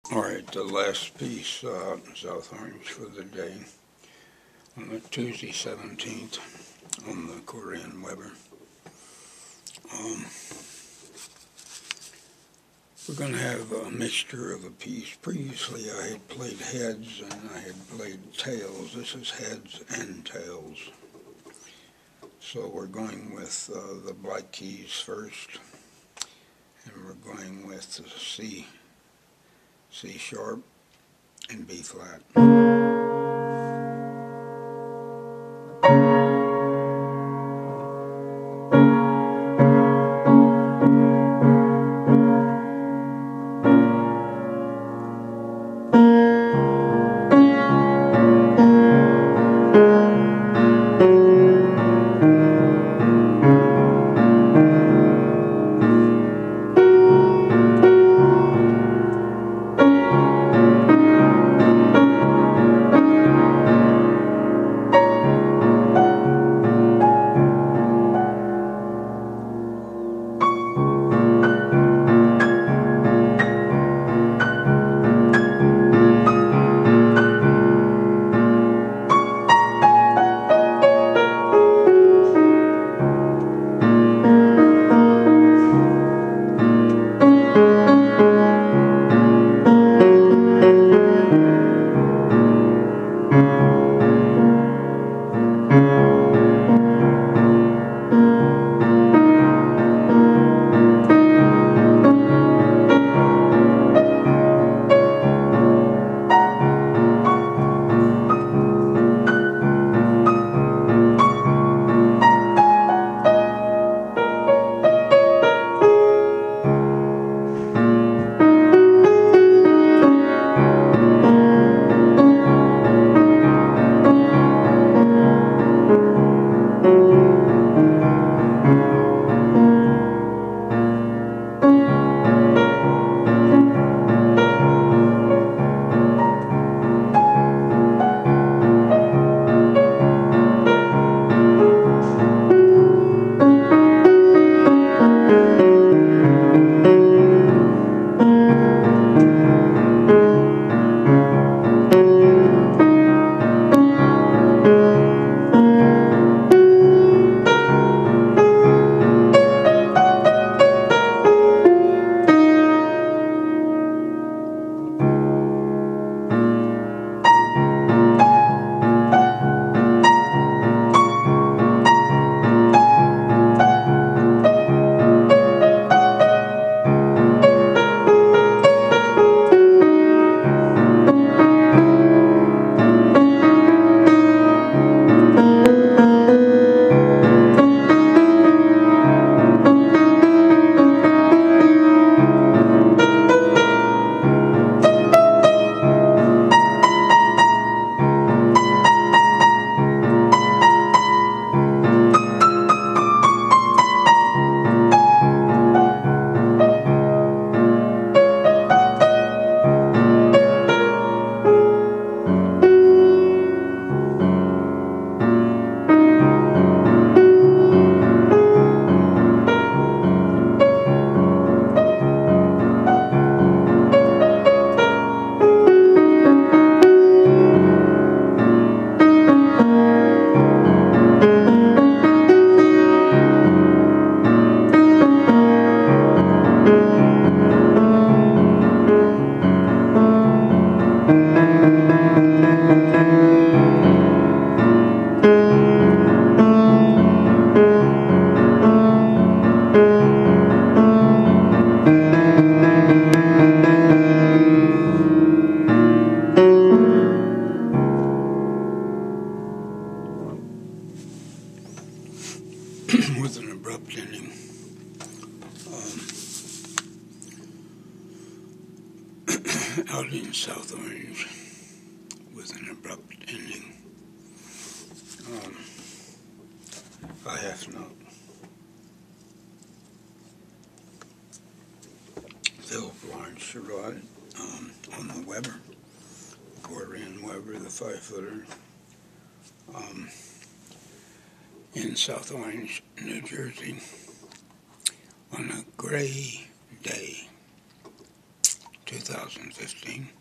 Alright, the last piece out in South Orange for the day on the Tuesday 17th on the Korean Weber. We're going to have a mixture of a piece. Previously I had played heads and I had played tails. This is heads and tails. So we're going with the black keys first, and we're going with the C sharp and B flat. With an abrupt ending. Out in South Orange with an abrupt ending. A half note. Phil Florence Sherrod on the Weber, Korean Weber, the 5-footer. In South Orange, New Jersey, on a gray day. 2015.